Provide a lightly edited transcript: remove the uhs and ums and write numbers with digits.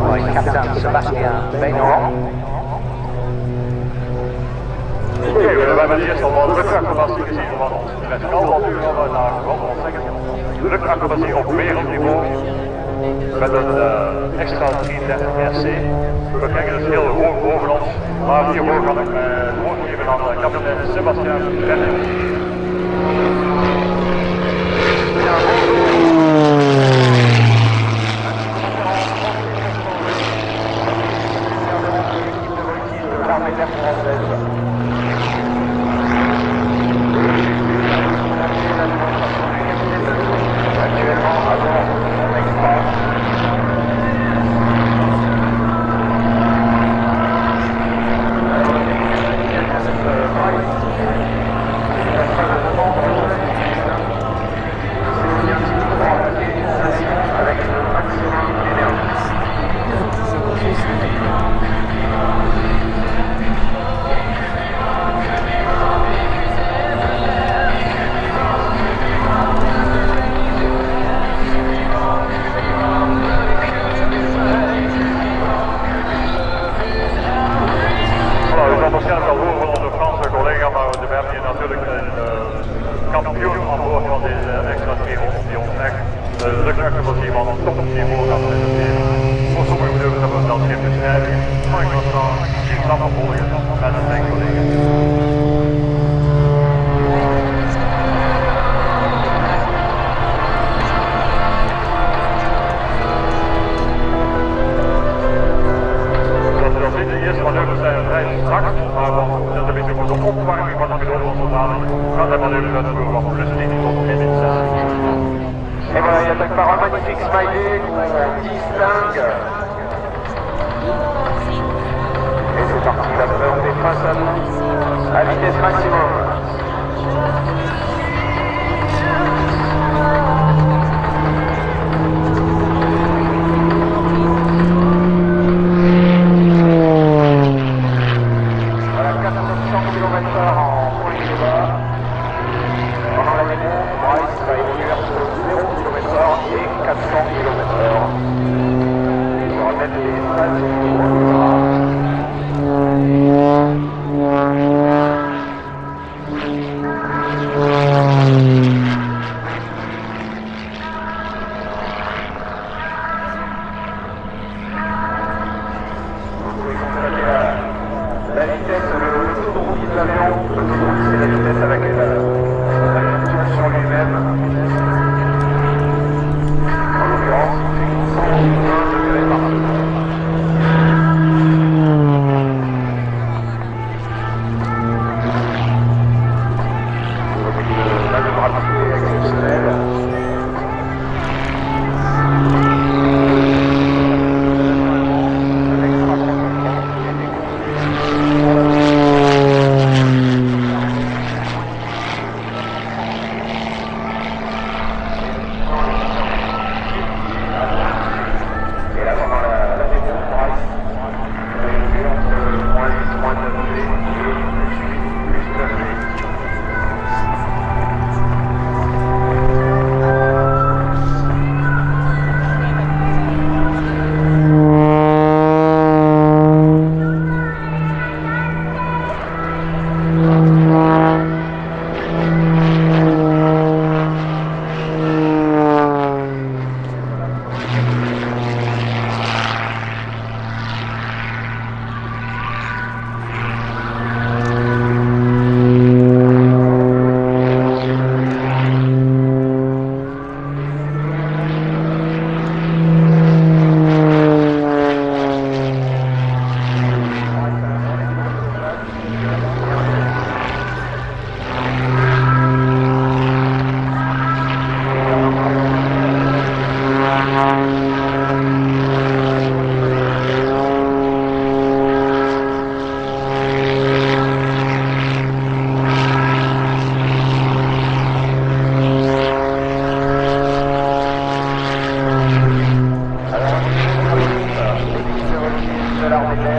by Captain Sebastian Benoit. Oké, we hebben eerst al wat luchtacrobatie gezien van ons Red Al uur hebben naar wat zeggen. Luchtacrobatie op wereldniveau met een extra 33 RC. We kijken dus heel hoog boven ons, maar hiervoor kan ik het woord geven aan kapitein Sebastian Benoit. À vitesse maximum. Voilà, 400 km/h en point de bas. Pendant la démo, Bryce va évoluer entre 0 km/h et 400 km/h. Je remettre les phases. La vitesse, le tournis de l'avion, c'est la vitesse avec l'avion sur lui-même. En l'occurrence, 120 degrés par seconde. La rapidité exceptionnelle. Alors,